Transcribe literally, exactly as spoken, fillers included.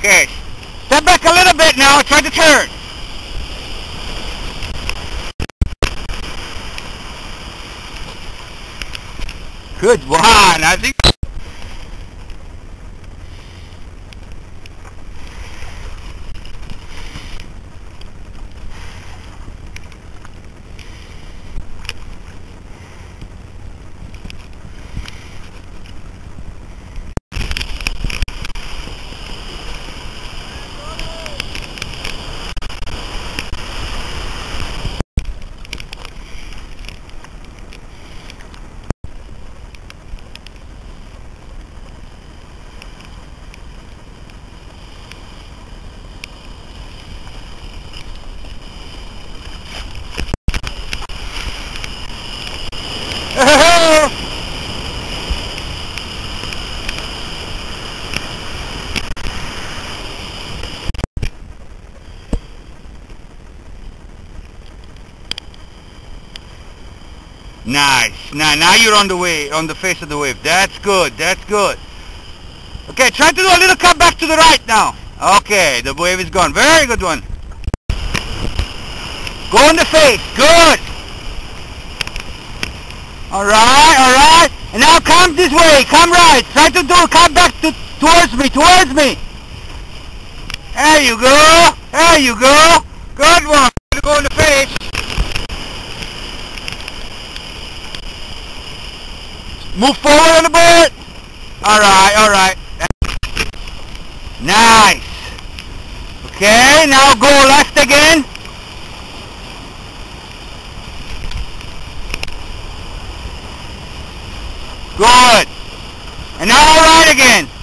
Okay. Step back a little bit now. Try to turn. Good one. I think. Nice. Now, now you're on the way, on the face of the wave. That's good. That's good. Okay, try to do a little cut back to the right now. Okay, the wave is gone. Very good one. Go on the face. Good. All right, all right. And now come this way. Come right. Try to do come back to towards me. Towards me. There you go. There you go. Good one. Go on the face. Move forward on the board. Alright, alright. Nice. Okay, now go left again. Good. And now right again.